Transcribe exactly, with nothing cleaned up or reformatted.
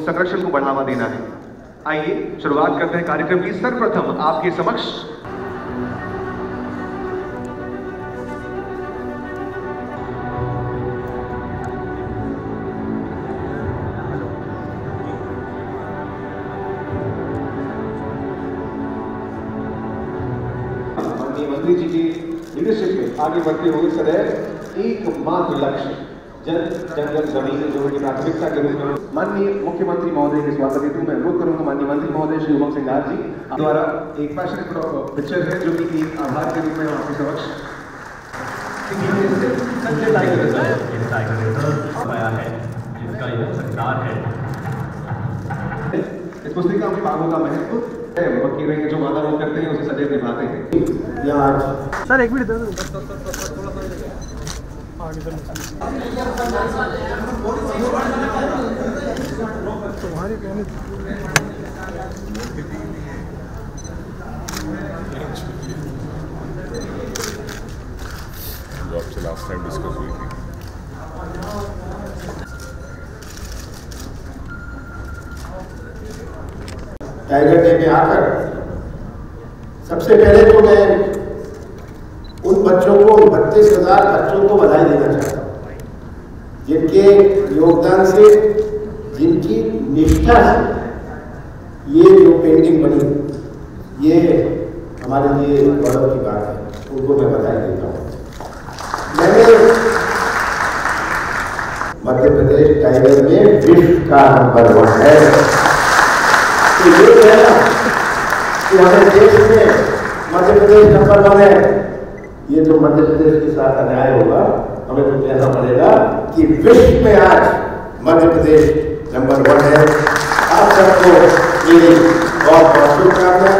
संरक्षण को बढ़ावा देना है। आइए शुरुआत करते हैं कार्यक्रम की। सर्वप्रथम आपके समक्ष मंत्री जी की लीडरशिप में आगे बढ़ते हुए सदैव एकमात्र लक्ष्य जन जंगल जमीन जो है प्राथमिकता के रूप में माननीय मुख्यमंत्री महोदय के स्वागत हेतु मैं अनुरोध करूंगा माननीय मंत्री महोदय श्री उमंग सिंह जी द्वारा एक पैशन पिक्चर है जो कि एक आभार के रूप में आपके समक्ष संजय टाइगर रिजर्व आया है जिसका यह सरकार है। इस पुस्तिका में बाघों का महत्व वकील हैं जो वादा वो करते हैं उसे सदैव निभाते हैं। यहाँ आज सर एक मिनट तुम्हारी कहने जो आपसे लास्ट टाइम डिस्कस हुई थी। टाइगर डे में आकर सबसे पहले तो मैं उन बच्चों को उन बत्तीस हजार बच्चों को बधाई देना चाहता हूँ जिनके योगदान से जिनकी निष्ठा से ये जो पेंटिंग बनी ये हमारे लिए गौरव की बात है। उनको मैं बधाई देता हूँ। मैंने मध्य प्रदेश टाइगर में विश्व का नंबर वन है तो ये कहना कि हमारे देश में मध्य प्रदेश नंबर वन है ये तो मध्य प्रदेश के साथ अन्याय होगा। हमें तो कहना पड़ेगा कि विश्व में आज मध्य प्रदेश नंबर वन है। आप सबको मेरी बहुत बहुत शुभकामनाएं।